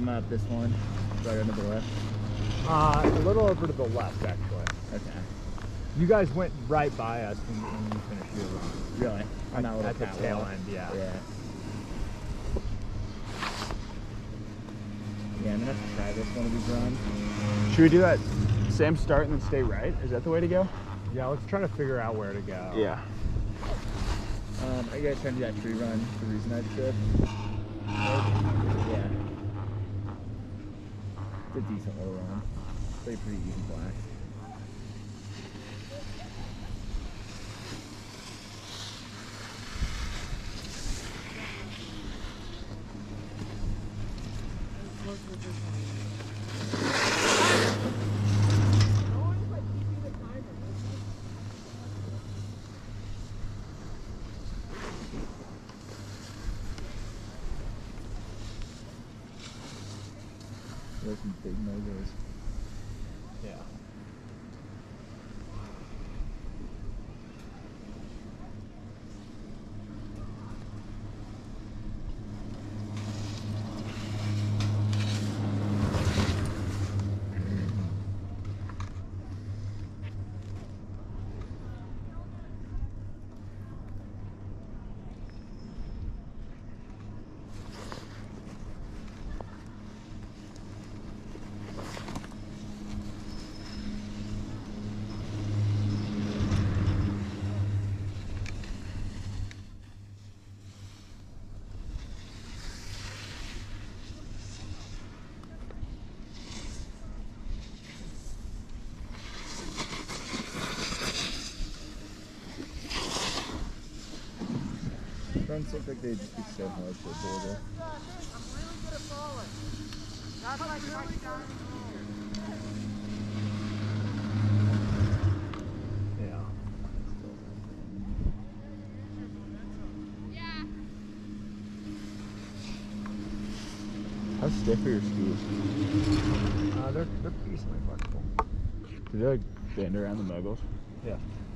come up this one, right under the left? A little over to the left, actually. Okay. You guys went right by us when you finished your run. Really? On that little at the catwalk. tail end, yeah. Yeah. Yeah, I'm gonna have to try this one of these runs. Should we do that same start and then stay right? Is that the way to go? Yeah, let's try to figure out where to go. Yeah. Are you guys trying to do that tree run the reason I said? Yeah. It's a decent little run. Pretty easy black. There's some big mogos. Yeah. Runs look like they'd just be so hard for a border. I'm really good at falling. That's like really Yeah. How stiff are your skis? They're decently flexible. Do they like bend around the moguls? Yeah.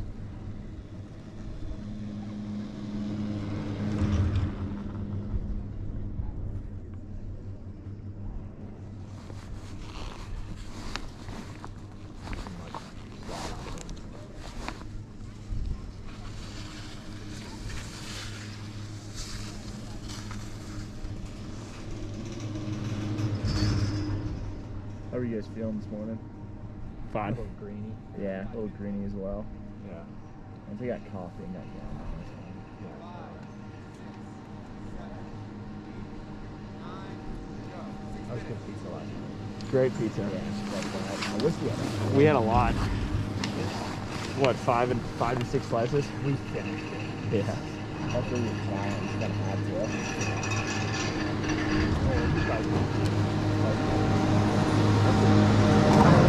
How are you guys feeling this morning? A Fine. little greeny. Yeah, a little greeny as well. Yeah. Once I got coffee and got down. That was good pizza last night. Great pizza. Yeah, I wish we had that. We had a lot. What, five to six slices? We finished it. Yeah. After your challenge, gotta have to. Oh, you guys